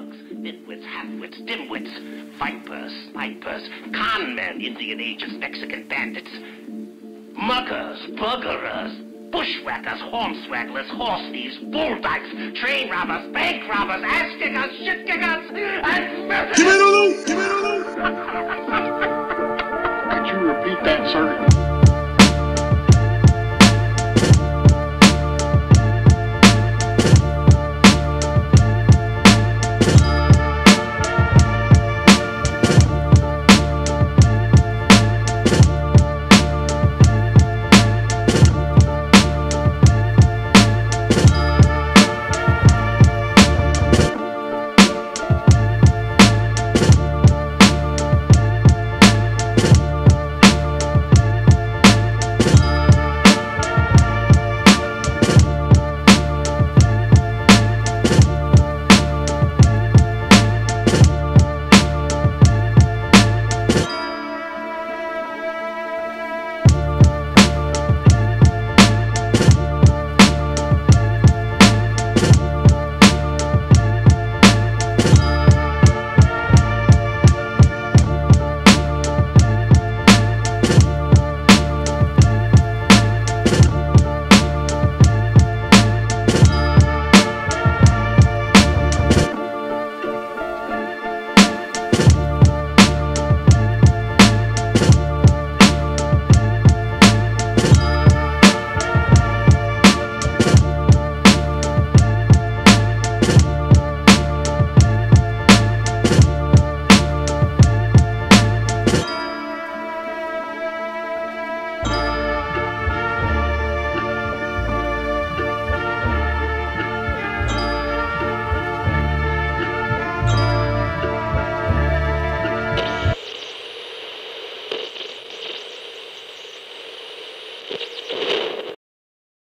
thugs, nitwits, halfwits, dimwits, vipers, snipers, con men, Indian agents, Mexican bandits, muggers, buggerers, bushwhackers, hornswagglers, horse thieves, bull dykes, train robbers, bank robbers, ass kickers, shit kickers, and murderers! Could you repeat that, sir?